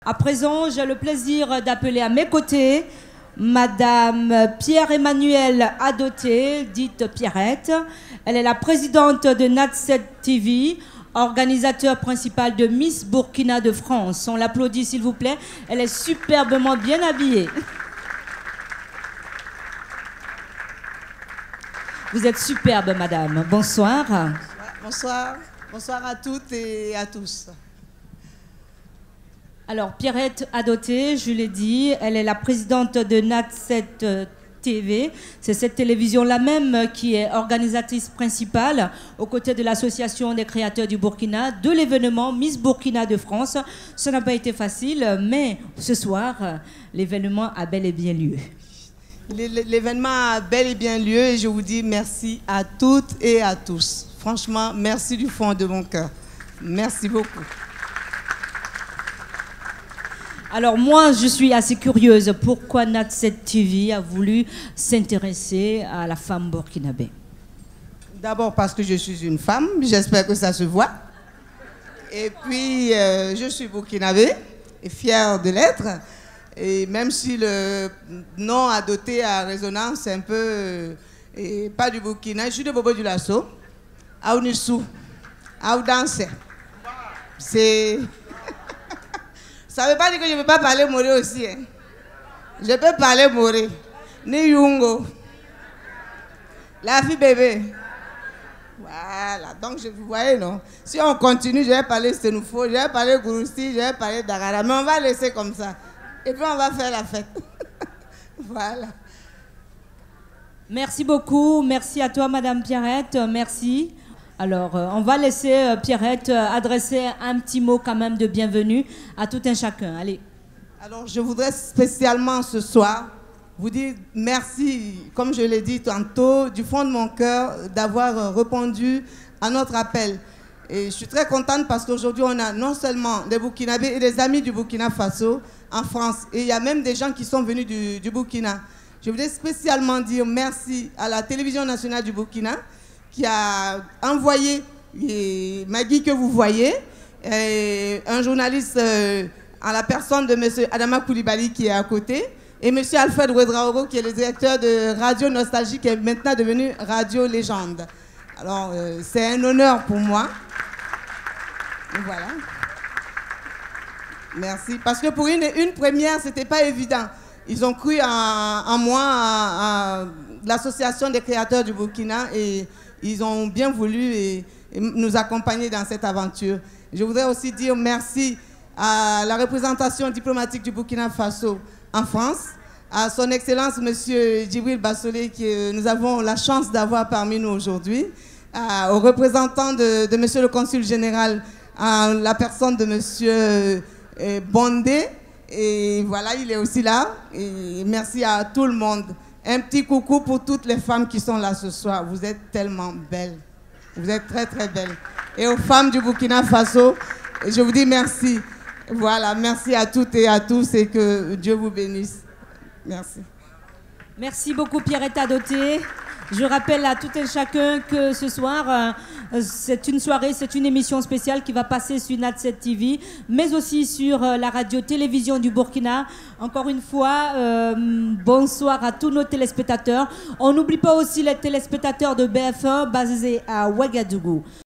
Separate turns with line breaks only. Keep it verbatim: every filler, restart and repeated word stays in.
À présent, j'ai le plaisir d'appeler à mes côtés Madame Pierre-Emmanuelle Adoté, dite Pierrette. Elle est la présidente de Nat sept T V, organisateur principal de Miss Burkina de France. On l'applaudit s'il vous plaît. Elle est superbement bien habillée. Vous êtes superbe, madame. Bonsoir.
Bonsoir. Bonsoir à toutes et à tous.
Alors, Pierrette Adoté, je l'ai dit, elle est la présidente de Nat sept T V. C'est cette télévision-là même qui est organisatrice principale aux côtés de l'Association des créateurs du Burkina de l'événement Miss Burkina de France. Ça n'a pas été facile, mais ce soir, l'événement a bel et bien lieu.
L'événement a bel et bien lieu et je vous dis merci à toutes et à tous. Franchement, merci du fond de mon cœur. Merci beaucoup.
Alors moi, je suis assez curieuse. Pourquoi Nat sept T V a voulu s'intéresser à la femme burkinabé?
D'abord parce que je suis une femme, j'espère que ça se voit. Et puis, euh, je suis burkinabé et fière de l'être. Et même si le nom Adoté a résonance un peu, euh, et pas du Burkina, je suis de Bobo du Lasso, à Ounissou, à Oudanse. C'est... Ça ne veut pas dire que je ne peux pas parler moré aussi. Hein. Je peux parler moré. Ni Yungo. La fille bébé. Voilà. Donc, je, vous voyez, non? Si on continue, je vais parler Sénoufo, je vais parler Gouroussi, je vais parler Dagara. Mais on va laisser comme ça. Et puis, on va faire la fête. Voilà.
Merci beaucoup. Merci à toi, Madame Pierrette. Merci. Alors, euh, on va laisser euh, Pierrette euh, adresser un petit mot quand même de bienvenue à tout un chacun. Allez.
Alors, je voudrais spécialement ce soir vous dire merci, comme je l'ai dit tantôt, du fond de mon cœur, d'avoir euh, répondu à notre appel. Et je suis très contente parce qu'aujourd'hui, on a non seulement des Burkinabés et des amis du Burkina Faso en France. Et il y a même des gens qui sont venus du, du Burkina. Je voudrais spécialement dire merci à la télévision nationale du Burkina, qui a envoyé Magui que vous voyez, et un journaliste euh, en la personne de M. Adama Koulibaly qui est à côté, et M. Alfred Ouedraogo qui est le directeur de Radio Nostalgie qui est maintenant devenu Radio Légende. Alors euh, c'est un honneur pour moi. Et voilà. Merci. Parce que pour une, une première, ce n'était pas évident. Ils ont cru en, en moi, à, à l'association des créateurs du Burkina, et ils ont bien voulu et, et nous accompagner dans cette aventure. Je voudrais aussi dire merci à la représentation diplomatique du Burkina Faso en France, à son Excellence M. Djibril Bassolé, que nous avons la chance d'avoir parmi nous aujourd'hui, aux représentants de, de M. le Consul général, à la personne de M. Bondé, et voilà, il est aussi là. Et merci à tout le monde. Un petit coucou pour toutes les femmes qui sont là ce soir. Vous êtes tellement belles. Vous êtes très, très belles. Et aux femmes du Burkina Faso, je vous dis merci. Voilà, merci à toutes et à tous et que Dieu vous bénisse. Merci.
Merci beaucoup, Pierrette Adoté. Je rappelle à tout et chacun que ce soir, euh, c'est une soirée, c'est une émission spéciale qui va passer sur Nat sept T V, mais aussi sur euh, la radio-télévision du Burkina. Encore une fois, euh, bonsoir à tous nos téléspectateurs. On n'oublie pas aussi les téléspectateurs de B F un basés à Ouagadougou.